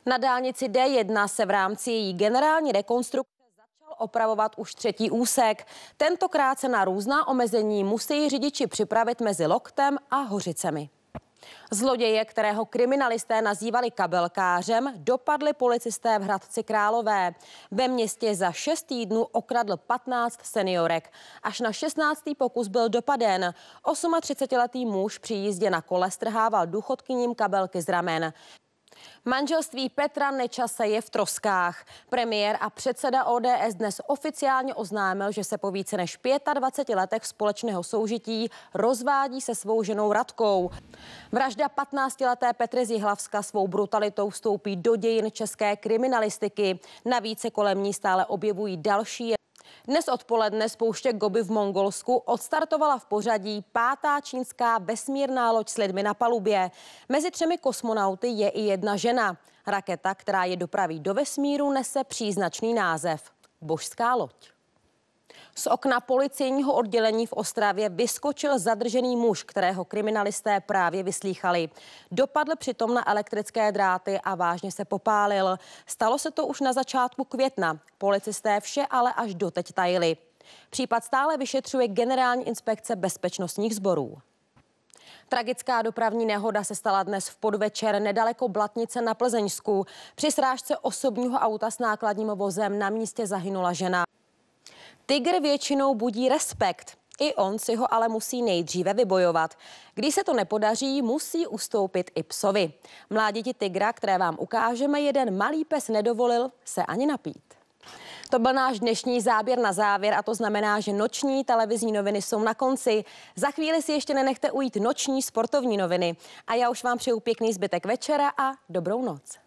Na dálnici D1 se v rámci její generální rekonstrukce začal opravovat už třetí úsek. Tentokrát se na různá omezení musí řidiči připravit mezi Loktem a Hořicemi. Zloděje, kterého kriminalisté nazývali kabelkářem, dopadli policisté v Hradci Králové. Ve městě za 6 týdnů okradl 15 seniorek. Až na 16. pokus byl dopaden. 38letý muž při jízdě na kole strhával důchodkyním kabelky z ramen. Manželství Petra Nečase je v troskách. Premiér a předseda ODS dnes oficiálně oznámil, že se po více než 25 letech společného soužití rozvádí se svou ženou Radkou. Vražda 15leté Petry z Jihlavska svou brutalitou vstoupí do dějin české kriminalistiky. Navíc se kolem ní stále objevují další. Dnes odpoledne z pouště Gobi v Mongolsku odstartovala v pořadí 5. čínská vesmírná loď s lidmi na palubě. Mezi 3 kosmonauty je i jedna žena. Raketa, která je dopraví do vesmíru, nese příznačný název Božská loď. Z okna policejního oddělení v Ostravě vyskočil zadržený muž, kterého kriminalisté právě vyslýchali. Dopadl přitom na elektrické dráty a vážně se popálil. Stalo se to už na začátku května. Policisté vše ale až doteď tajili. Případ stále vyšetřuje Generální inspekce bezpečnostních sborů. Tragická dopravní nehoda se stala dnes v podvečer nedaleko Blatnice na Plzeňsku. Při srážce osobního auta s nákladním vozem na místě zahynula žena. Tygr většinou budí respekt. I on si ho ale musí nejdříve vybojovat. Když se to nepodaří, musí ustoupit i psovi. Mláděti tygra, které vám ukážeme, jeden malý pes nedovolil se ani napít. To byl náš dnešní záběr na závěr a to znamená, že noční televizní noviny jsou na konci. Za chvíli si ještě nenechte ujít noční sportovní noviny. A já už vám přeju pěkný zbytek večera a dobrou noc.